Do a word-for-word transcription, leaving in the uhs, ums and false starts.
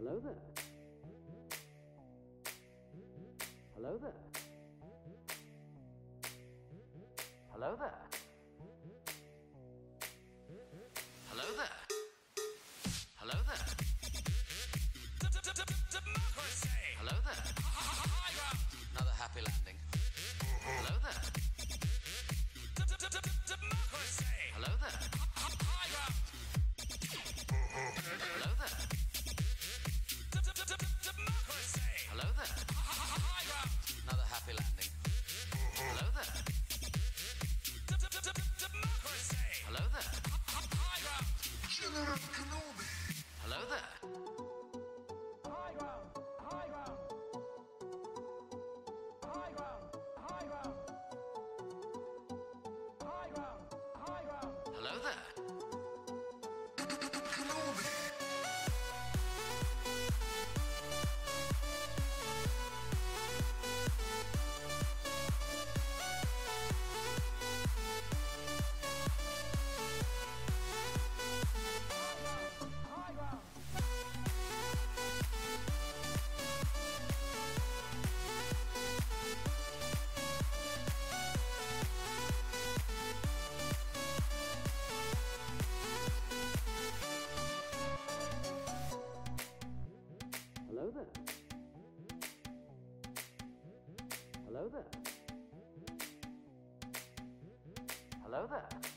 Hello there. Hello there. Hello there. Hello there. Hello there. Democracy. Hello there. High ground. Another happy landing. Hello there. Democracy. Hello there. High ground. Hello there. Democracy. Hello there. High ground. Another happy landing. Hello there. Democracy. Hello there. High ground. General Kenobi. Hello there. High ground. High ground. High ground. High ground. High ground. High ground. Hello there. Kenobi. High ground. Hello there. Hello there. Hello there.